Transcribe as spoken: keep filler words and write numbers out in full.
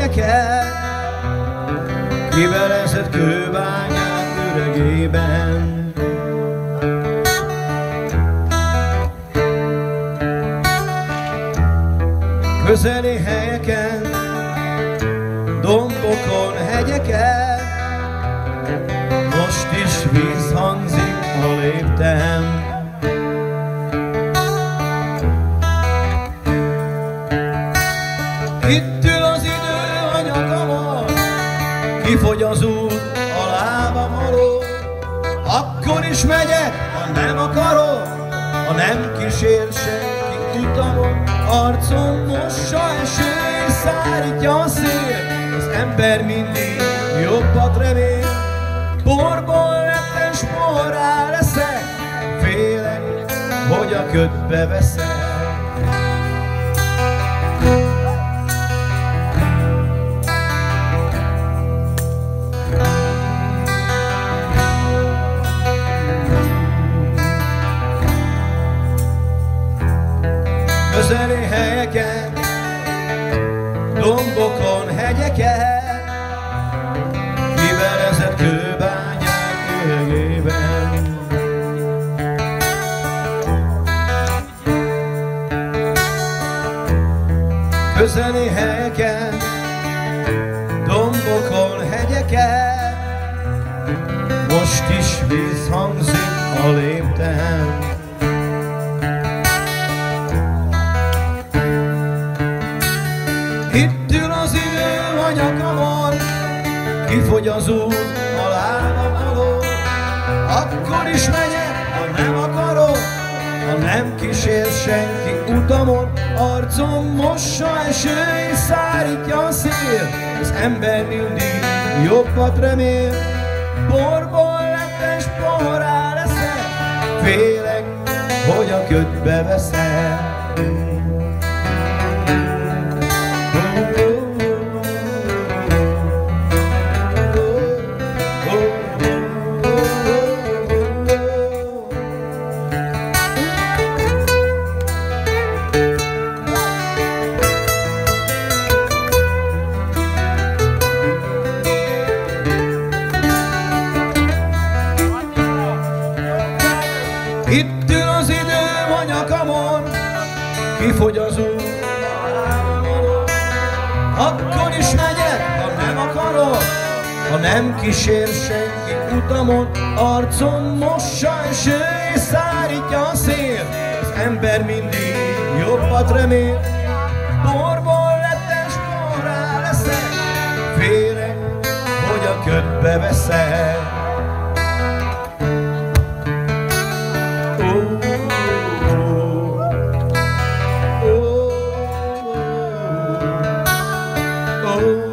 hegyeket, kivelezett kőbányák üregében. Közeli helyeken, dombokon, hegyeken, most is visszhangzik a léptem. Itt ül az idő a nyakamon, kifogy az út a lábam alól. Akkor is megyek, ha nem akarok, ha nem kísér senki utamon. Arcom mossa eső és szárítja a szél, az ember mindig jobbat remél. Borból lettem, s porrá leszek, félek, hogy a ködbe veszek. Közeli helyeken, dombokon, hegyeken, kivelezett kőbányák üregében. Közeli helyeken, dombokon, hegyeken, most is visszhangzik a lépten. Itt ül az idő a nyakamon, kifogy az út a lábam alól. Akkor is megyek, ha nem akarok, ha nem kísér senki utamon. Arcom mossa eső és szárítja a szél, az ember mindig jobbat remél. Borból lettem, s porrá leszek, félek, hogy a ködbe veszek. Itt ül az idő a nyakamon, kifogy az út a lábam alól. Akkor is megyek, ha nem akarok, ha nem kísér senki utamon. Arcom mossa eső és szárítja a szél, az ember mindig jobbat remél. Borból lettem, s porrá leszek, félek, hogy a ködbe veszek. Oh